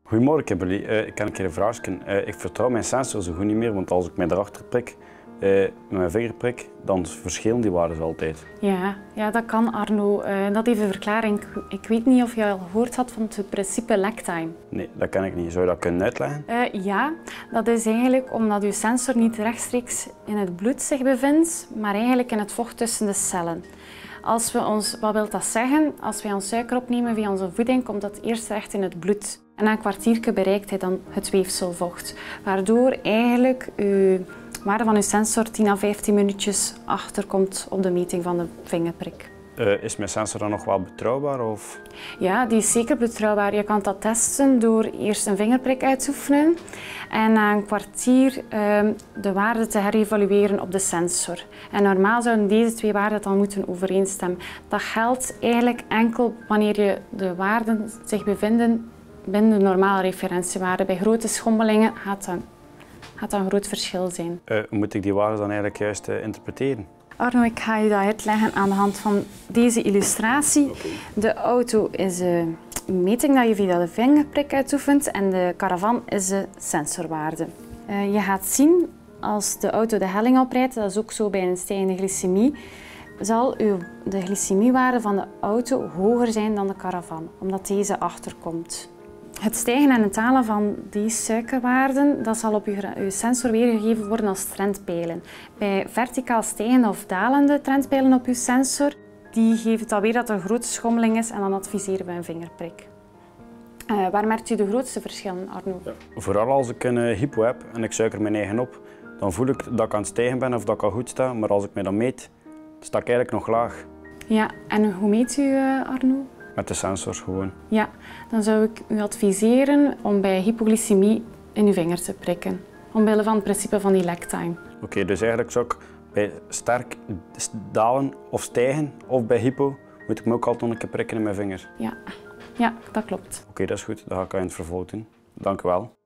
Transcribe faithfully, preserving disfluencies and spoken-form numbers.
Goedemorgen Kimberly, uh, ik heb een keer een vraagje. Uh, ik vertrouw mijn sensor zo goed niet meer, want als ik mij erachter prik, uh, met mijn vinger prik, dan verschillen die waarden altijd. Ja, ja, dat kan Arno. Uh, dat even verklaring. Ik weet niet of je al gehoord had van het principe lag-time. Nee, dat ken ik niet. Zou je dat kunnen uitleggen? Uh, ja, dat is eigenlijk omdat uw sensor niet rechtstreeks in het bloed zich bevindt, maar eigenlijk in het vocht tussen de cellen. Als we ons, wat wil dat zeggen? Als wij ons suiker opnemen via onze voeding, komt dat eerst terecht in het bloed. En na een kwartiertje bereikt hij dan het weefselvocht, waardoor eigenlijk uw waarde van uw sensor tien à vijftien minuutjes achterkomt op de meting van de vingerprik. Uh, is mijn sensor dan nog wel betrouwbaar? Of? Ja, die is zeker betrouwbaar. Je kan dat testen door eerst een vingerprik uit te oefenen en na een kwartier uh, de waarde te herevalueren op de sensor. En normaal zouden deze twee waarden dan moeten overeenstemmen. Dat geldt eigenlijk enkel wanneer je de waarden zich bevinden binnen de normale referentiewaarde. Bij grote schommelingen gaat dat, gaat dat een groot verschil zijn. Uh, moet ik die waarden dan eigenlijk juist uh, interpreteren? Arno, ik ga je dat uitleggen aan de hand van deze illustratie. Okay. De auto is de meting dat je via de vingerprik uitoefent en de caravan is de sensorwaarde. Uh, je gaat zien als de auto de helling oprijdt, dat is ook zo bij een stijgende glycemie, zal uw, de glycemiewaarde van de auto hoger zijn dan de caravan, omdat deze achterkomt. Het stijgen en het dalen van die suikerwaarden dat zal op uw, uw sensor weergegeven worden als trendpijlen. Bij verticaal stijgende of dalende trendpijlen op uw sensor, die geven het alweer dat er een grote schommeling is en dan adviseren we een vingerprik. Uh, waar merkt u de grootste verschillen, Arno? Ja. Vooral als ik een uh, hypo heb en ik suiker mijn eigen op, dan voel ik dat ik aan het stijgen ben of dat ik al goed sta, maar als ik mij dan meet, sta ik eigenlijk nog laag. Ja, en hoe meet u, uh, Arno? Met de sensors gewoon. Ja, dan zou ik u adviseren om bij hypoglycemie in uw vinger te prikken. Omwille van het principe van die lag-time. Oké, okay, dus eigenlijk zou ik bij sterk dalen of stijgen of bij hypo, moet ik me ook altijd nog een keer prikken in mijn vinger. Ja, ja dat klopt. Oké, okay, dat is goed. Dat ga ik in het vervolg doen. Dank u wel.